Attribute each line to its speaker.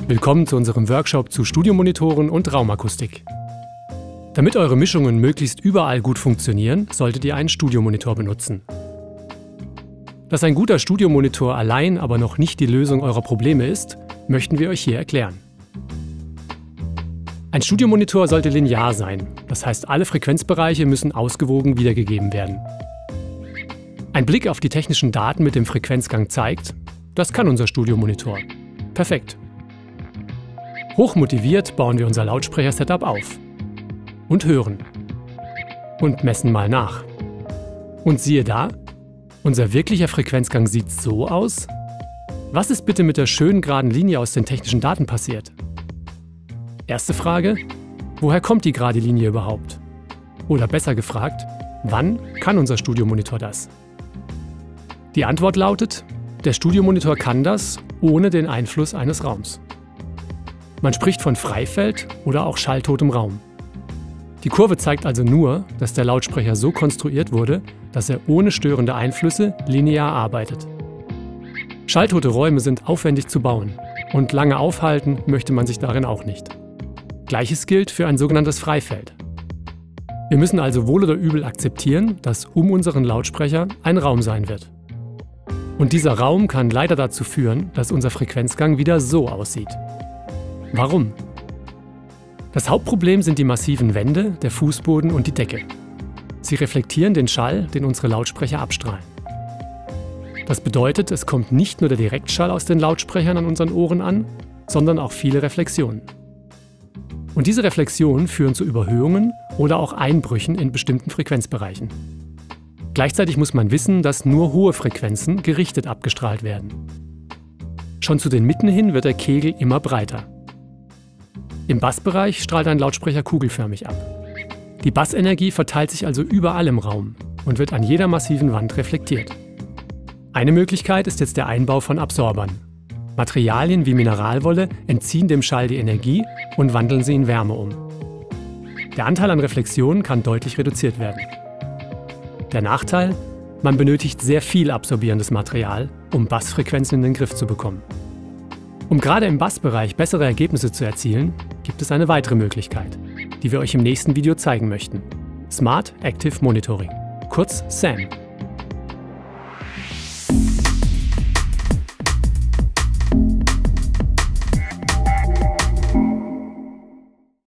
Speaker 1: Willkommen zu unserem Workshop zu Studiomonitoren und Raumakustik. Damit eure Mischungen möglichst überall gut funktionieren, solltet ihr einen Studiomonitor benutzen. Dass ein guter Studiomonitor allein aber noch nicht die Lösung eurer Probleme ist, möchten wir euch hier erklären. Ein Studiomonitor sollte linear sein, das heißt, alle Frequenzbereiche müssen ausgewogen wiedergegeben werden. Ein Blick auf die technischen Daten mit dem Frequenzgang zeigt, das kann unser Studiomonitor. Perfekt. Hochmotiviert bauen wir unser Lautsprecher-Setup auf. Und hören. Und messen mal nach. Und siehe da, unser wirklicher Frequenzgang sieht so aus. Was ist bitte mit der schönen geraden Linie aus den technischen Daten passiert? Erste Frage, woher kommt die gerade Linie überhaupt? Oder besser gefragt, wann kann unser Studiomonitor das? Die Antwort lautet, der Studiomonitor kann das ohne den Einfluss eines Raums. Man spricht von Freifeld oder auch schalltotem Raum. Die Kurve zeigt also nur, dass der Lautsprecher so konstruiert wurde, dass er ohne störende Einflüsse linear arbeitet. Schalltote Räume sind aufwendig zu bauen und lange aufhalten möchte man sich darin auch nicht. Gleiches gilt für ein sogenanntes Freifeld. Wir müssen also wohl oder übel akzeptieren, dass um unseren Lautsprecher ein Raum sein wird. Und dieser Raum kann leider dazu führen, dass unser Frequenzgang wieder so aussieht. Warum? Das Hauptproblem sind die massiven Wände, der Fußboden und die Decke. Sie reflektieren den Schall, den unsere Lautsprecher abstrahlen. Das bedeutet, es kommt nicht nur der Direktschall aus den Lautsprechern an unseren Ohren an, sondern auch viele Reflexionen. Und diese Reflexionen führen zu Überhöhungen oder auch Einbrüchen in bestimmten Frequenzbereichen. Gleichzeitig muss man wissen, dass nur hohe Frequenzen gerichtet abgestrahlt werden. Schon zu den Mitten hin wird der Kegel immer breiter. Im Bassbereich strahlt ein Lautsprecher kugelförmig ab. Die Bassenergie verteilt sich also überall im Raum und wird an jeder massiven Wand reflektiert. Eine Möglichkeit ist jetzt der Einbau von Absorbern. Materialien wie Mineralwolle entziehen dem Schall die Energie und wandeln sie in Wärme um. Der Anteil an Reflexionen kann deutlich reduziert werden. Der Nachteil? Man benötigt sehr viel absorbierendes Material, um Bassfrequenzen in den Griff zu bekommen. Um gerade im Bassbereich bessere Ergebnisse zu erzielen, gibt es eine weitere Möglichkeit, die wir euch im nächsten Video zeigen möchten. Smart Active Monitoring, kurz SAM.